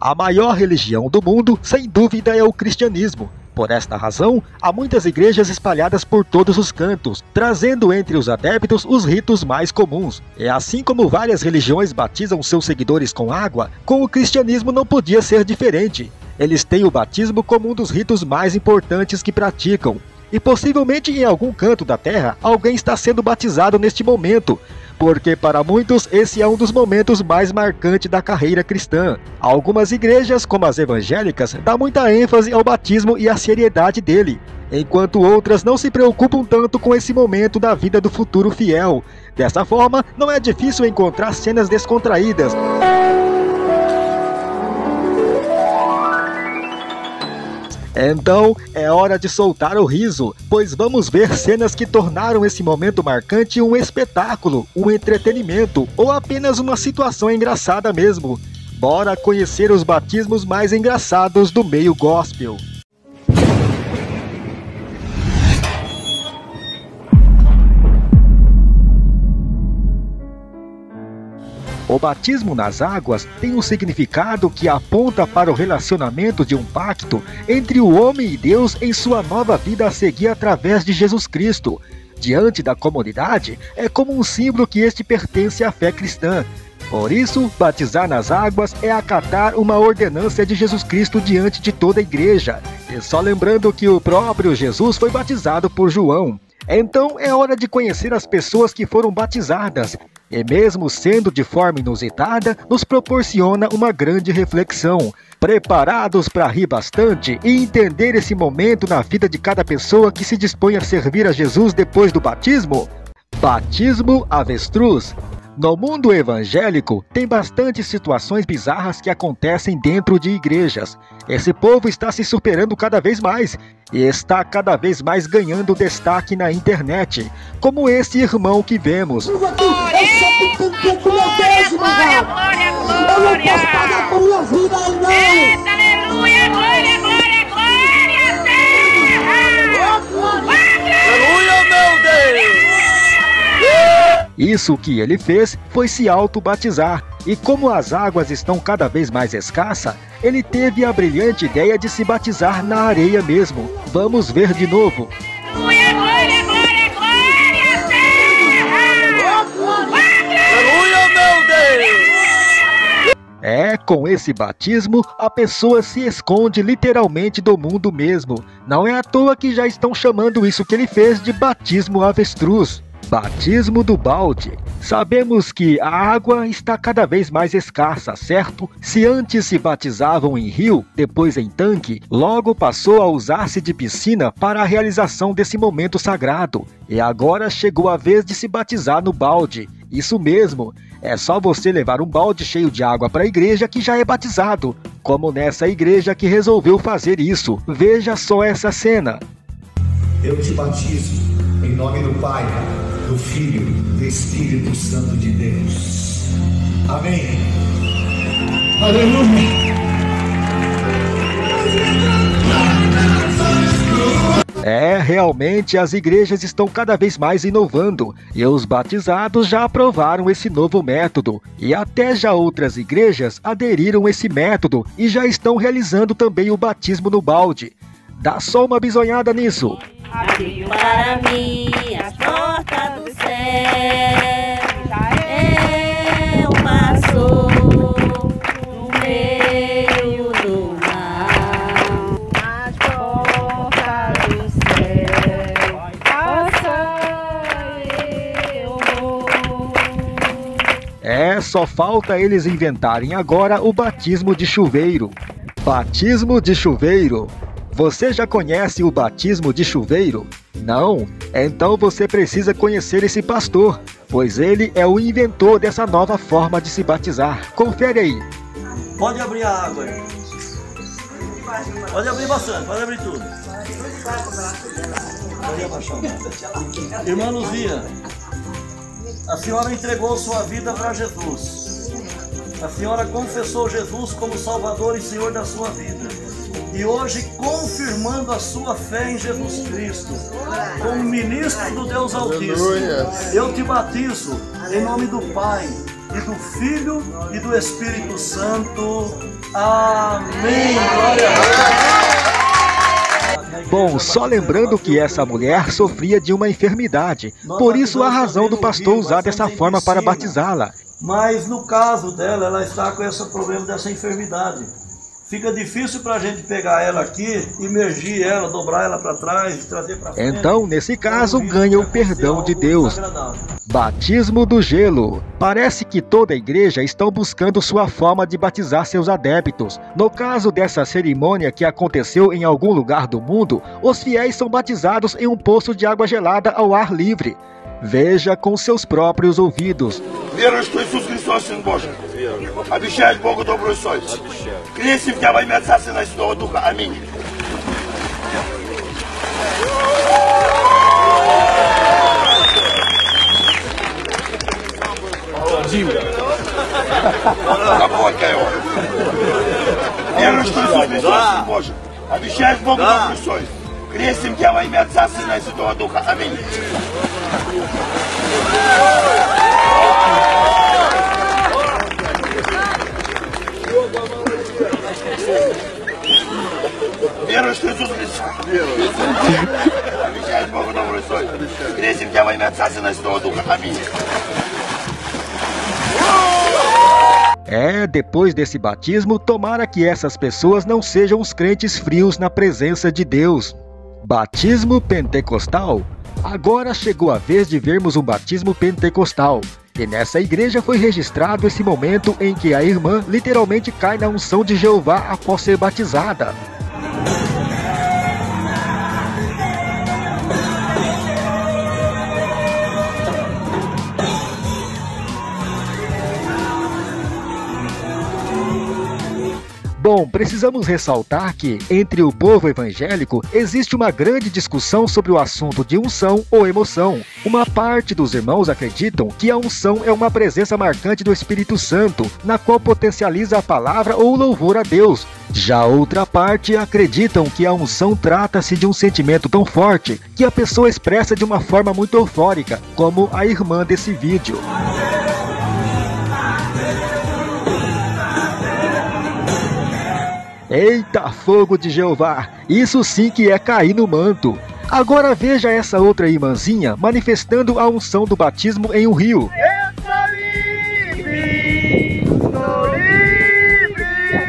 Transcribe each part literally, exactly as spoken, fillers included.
A maior religião do mundo, sem dúvida, é o cristianismo. Por esta razão, há muitas igrejas espalhadas por todos os cantos, trazendo entre os adeptos os ritos mais comuns. E assim como várias religiões batizam seus seguidores com água, com o cristianismo não podia ser diferente. Eles têm o batismo como um dos ritos mais importantes que praticam. E possivelmente em algum canto da terra, alguém está sendo batizado neste momento, porque para muitos esse é um dos momentos mais marcantes da carreira cristã. Algumas igrejas, como as evangélicas, dão muita ênfase ao batismo e à seriedade dele, enquanto outras não se preocupam tanto com esse momento da vida do futuro fiel. Dessa forma, não é difícil encontrar cenas descontraídas. Então, é hora de soltar o riso, pois vamos ver cenas que tornaram esse momento marcante um espetáculo, um entretenimento ou apenas uma situação engraçada mesmo. Bora conhecer os batismos mais engraçados do meio gospel. O batismo nas águas tem um significado que aponta para o relacionamento de um pacto entre o homem e Deus em sua nova vida a seguir através de Jesus Cristo. Diante da comunidade, é como um símbolo que este pertence à fé cristã. Por isso, batizar nas águas é acatar uma ordenança de Jesus Cristo diante de toda a igreja. E só lembrando que o próprio Jesus foi batizado por João. Então é hora de conhecer as pessoas que foram batizadas. E mesmo sendo de forma inusitada, nos proporciona uma grande reflexão. Preparados para rir bastante e entender esse momento na vida de cada pessoa que se dispõe a servir a Jesus depois do batismo? Batismo avestruz. No mundo evangélico, tem bastante situações bizarras que acontecem dentro de igrejas. Esse povo está se superando cada vez mais e está cada vez mais ganhando destaque na internet, como esse irmão que vemos. Glória, glória, glória, glória, glória. Eu não posso pagar por minha vida, não. Eita, aleluia, glória, glória, glória, terra. Aleluia, meu Deus. Isso que ele fez foi se auto-batizar, e como as águas estão cada vez mais escassas, ele teve a brilhante ideia de se batizar na areia mesmo. Vamos ver de novo. Glória, glória, glória, glória, terra. Aleluia, meu Deus. É, com esse batismo, a pessoa se esconde literalmente do mundo mesmo. Não é à toa que já estão chamando isso que ele fez de batismo avestruz. Batismo do balde. Sabemos que a água está cada vez mais escassa, certo? Se antes se batizavam em rio, depois em tanque, logo passou a usar-se de piscina para a realização desse momento sagrado. E agora chegou a vez de se batizar no balde. Isso mesmo, é só você levar um balde cheio de água para a igreja que já é batizado. Como nessa igreja que resolveu fazer isso. Veja só essa cena. Eu te batizo em nome do Pai, do Filho, do Espírito Santo de Deus. Amém. Aleluia. É, realmente as igrejas estão cada vez mais inovando, e os batizados já aprovaram esse novo método, e até já outras igrejas aderiram a esse método e já estão realizando também o batismo no balde. Dá só uma bisonhada nisso. Abriu para mim as portas do céu, eu passo no meio do mar, as portas do céu, passando eu vou. É, só falta eles inventarem agora o batismo de chuveiro. Batismo de chuveiro. Você já conhece o batismo de chuveiro? Não? Então você precisa conhecer esse pastor, pois ele é o inventor dessa nova forma de se batizar. Confere aí. Pode abrir a água aí. Pode abrir bastante, pode abrir tudo. Pode abaixar. Irmã Luzia, a senhora entregou sua vida para Jesus. A senhora confessou Jesus como Salvador e Senhor da sua vida. E hoje, confirmando a sua fé em Jesus Cristo, como ministro do Deus Altíssimo, eu te batizo em nome do Pai, e do Filho e do Espírito Santo. Amém. Glória a Deus. Bom, só lembrando que essa mulher sofria de uma enfermidade, por isso a razão do pastor usar dessa forma para batizá-la. Mas no caso dela, ela está com esse problema dessa enfermidade. Fica difícil para a gente pegar ela aqui, imergir ela, dobrar ela para trás, trazer para frente. Então, nesse caso, ganha o perdão de Deus. Batismo do gelo. Parece que toda a igreja está buscando sua forma de batizar seus adeptos. No caso dessa cerimônia que aconteceu em algum lugar do mundo, os fiéis são batizados em um poço de água gelada ao ar livre. Veja com seus próprios ouvidos. Веруешь, что Иисус Христос Сын Божий? Обещаешь Богу добрую совесть. Крестим тебя во имя Отца, Сына и Святого Духа. Аминь. Запомни его. Веруешь, что Иисус Христос Сын Божий? Обещаешь Богу добрую совесть. Крестим тебя во имя Отца, Сына и Святого Духа. Аминь. Веруешь, что Иисус Христос? Обещаешь Богу добрую совесть. Крестим тебя во имя Отца, Сына и Святого Духа. Аминь. É, depois desse batismo, tomara que essas pessoas não sejam os crentes frios na presença de Deus. Batismo pentecostal. Agora chegou a vez de vermos um batismo pentecostal. E nessa igreja foi registrado esse momento em que a irmã literalmente cai na unção de Jeová após ser batizada. Bom, precisamos ressaltar que, entre o povo evangélico, existe uma grande discussão sobre o assunto de unção ou emoção. Uma parte dos irmãos acreditam que a unção é uma presença marcante do Espírito Santo, na qual potencializa a palavra ou o louvor a Deus. Já outra parte acreditam que a unção trata-se de um sentimento tão forte que a pessoa expressa de uma forma muito eufórica, como a irmã desse vídeo. Eita, fogo de Jeová! Isso sim que é cair no manto. Agora veja essa outra irmãzinha manifestando a unção do batismo em um rio. Eu sou livre! Sou livre!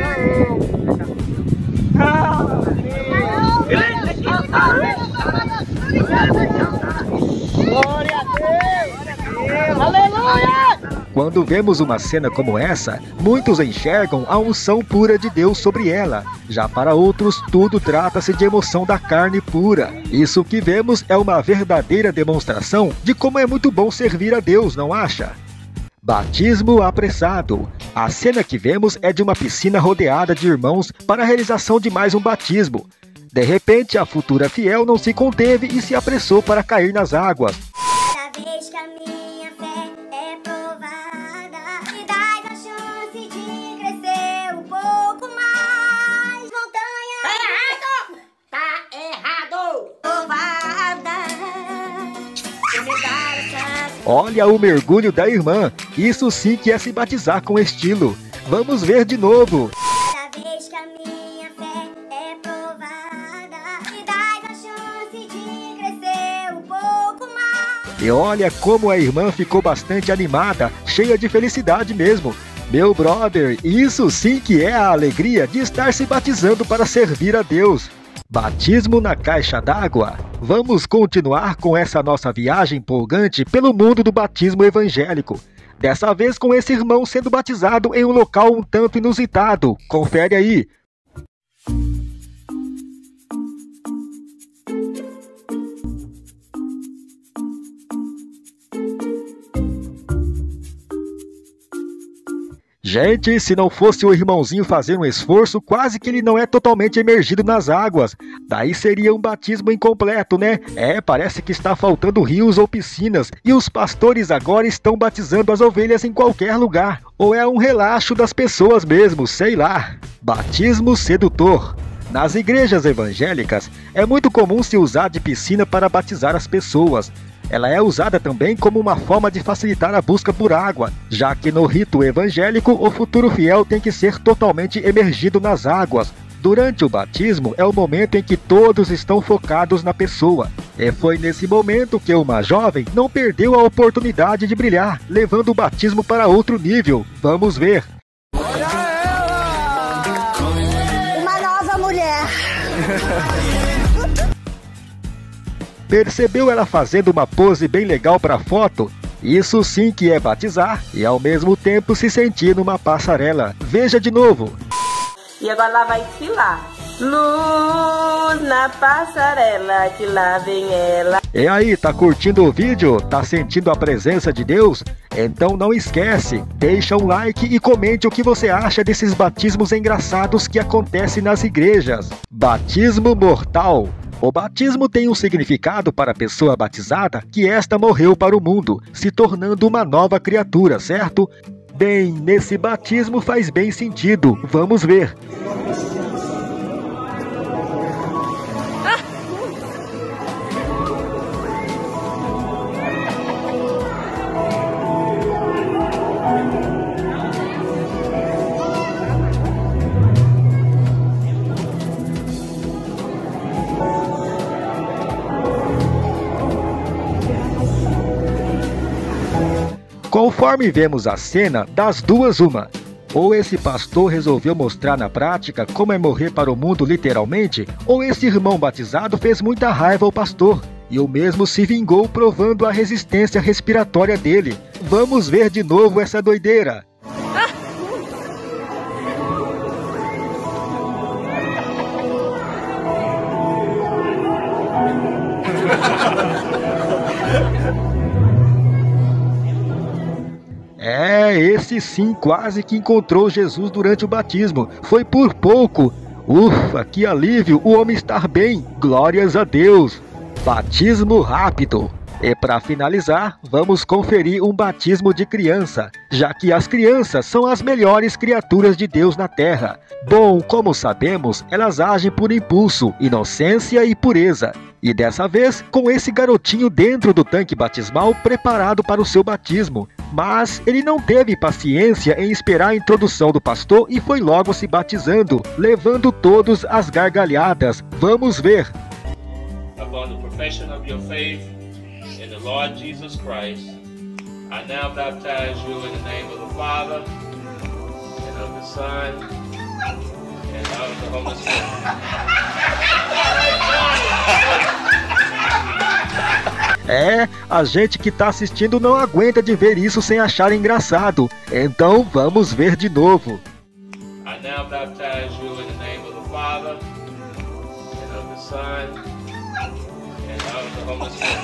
Glória a Deus! Aleluia! Quando vemos uma cena como essa, muitos enxergam a unção pura de Deus sobre ela. Já para outros, tudo trata-se de emoção da carne pura. Isso que vemos é uma verdadeira demonstração de como é muito bom servir a Deus, não acha? Batismo apressado. A cena que vemos é de uma piscina rodeada de irmãos para a realização de mais um batismo. De repente, a futura fiel não se conteve e se apressou para cair nas águas. Cada vez que a minha fé é provada, me dás a chance de crescer um pouco mais. Montanha. Tá errado! Tá errado! Provada. Me dá a chance. Olha o mergulho da irmã. Isso sim que é se batizar com estilo. Vamos ver de novo. Cada vez que a minha fé é provada, me dás a chance de crescer um pouco mais. E olha como a irmã ficou bastante animada, cheia de felicidade mesmo. Meu brother, isso sim que é a alegria de estar se batizando para servir a Deus. Batismo na caixa d'água. Vamos continuar com essa nossa viagem empolgante pelo mundo do batismo evangélico. Dessa vez com esse irmão sendo batizado em um local um tanto inusitado. Confere aí. Gente, se não fosse o irmãozinho fazer um esforço, quase que ele não é totalmente emergido nas águas. Daí seria um batismo incompleto, né? É, parece que está faltando rios ou piscinas, e os pastores agora estão batizando as ovelhas em qualquer lugar. Ou é um relaxo das pessoas mesmo, sei lá. Batismo sedutor. Nas igrejas evangélicas, é muito comum se usar de piscina para batizar as pessoas. Ela é usada também como uma forma de facilitar a busca por água, já que no rito evangélico o futuro fiel tem que ser totalmente emergido nas águas. Durante o batismo é o momento em que todos estão focados na pessoa. E foi nesse momento que uma jovem não perdeu a oportunidade de brilhar, levando o batismo para outro nível. Vamos ver. Uma nova mulher. Percebeu ela fazendo uma pose bem legal para foto? Isso sim que é batizar e ao mesmo tempo se sentir numa passarela. Veja de novo. E agora lá vai desfilar. Luz na passarela, que lá vem ela. E aí, tá curtindo o vídeo? Tá sentindo a presença de Deus? Então não esquece, deixa um like e comente o que você acha desses batismos engraçados que acontecem nas igrejas. Batismo mortal. O batismo tem um significado para a pessoa batizada que esta morreu para o mundo, se tornando uma nova criatura, certo? Bem, nesse batismo faz bem sentido. Vamos ver. Conforme vemos a cena, das duas uma. Ou esse pastor resolveu mostrar na prática como é morrer para o mundo literalmente, ou esse irmão batizado fez muita raiva ao pastor, e o mesmo se vingou provando a resistência respiratória dele. Vamos ver de novo essa doideira. É, esse sim quase que encontrou Jesus durante o batismo. Foi por pouco. Ufa, que alívio, o homem estar bem. Glórias a Deus. Batismo rápido. E para finalizar, vamos conferir um batismo de criança, já que as crianças são as melhores criaturas de Deus na Terra. Bom, como sabemos, elas agem por impulso, inocência e pureza. E dessa vez, com esse garotinho dentro do tanque batismal preparado para o seu batismo. Mas ele não teve paciência em esperar a introdução do pastor e foi logo se batizando, levando todos às gargalhadas. Vamos ver. Upon the profession of your faith in the Lord Jesus Christ, I now baptize you in the name of the Father, and of the Son, and of the Holy Spirit. É, a gente que tá assistindo não aguenta de ver isso sem achar engraçado. Então vamos ver de novo. I now baptize you in the name of the Father, and of the Son, and of the Holy Spirit.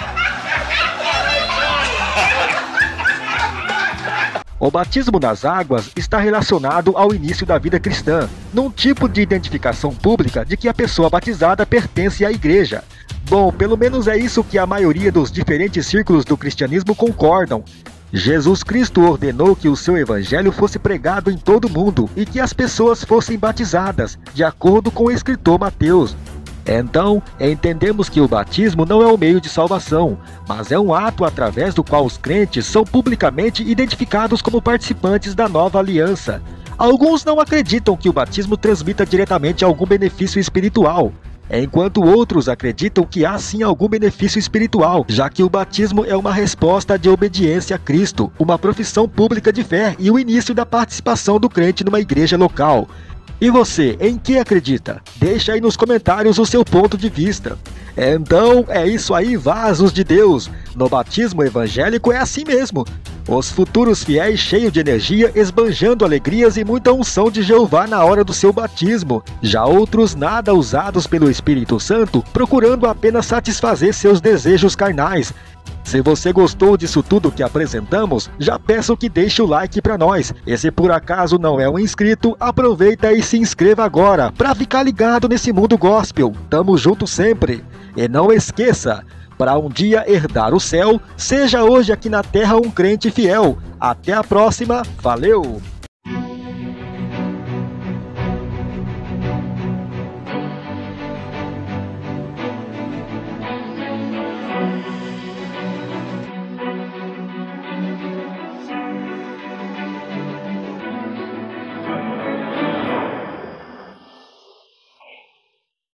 O batismo nas águas está relacionado ao início da vida cristã, num tipo de identificação pública de que a pessoa batizada pertence à igreja. Bom, pelo menos é isso que a maioria dos diferentes círculos do cristianismo concordam. Jesus Cristo ordenou que o seu evangelho fosse pregado em todo o mundo e que as pessoas fossem batizadas, de acordo com o escritor Mateus. Então, entendemos que o batismo não é o meio de salvação, mas é um ato através do qual os crentes são publicamente identificados como participantes da nova aliança. Alguns não acreditam que o batismo transmita diretamente algum benefício espiritual, enquanto outros acreditam que há sim algum benefício espiritual, já que o batismo é uma resposta de obediência a Cristo, uma profissão pública de fé e o início da participação do crente numa igreja local. E você, em que acredita? Deixa aí nos comentários o seu ponto de vista. Então, é isso aí, vasos de Deus. No batismo evangélico é assim mesmo. Os futuros fiéis cheios de energia, esbanjando alegrias e muita unção de Jeová na hora do seu batismo. Já outros nada usados pelo Espírito Santo, procurando apenas satisfazer seus desejos carnais. Se você gostou disso tudo que apresentamos, já peço que deixe o like para nós. E se por acaso não é um inscrito, aproveita e se inscreva agora, para ficar ligado nesse mundo gospel. Tamo junto sempre. E não esqueça, para um dia herdar o céu, seja hoje aqui na terra um crente fiel. Até a próxima, valeu!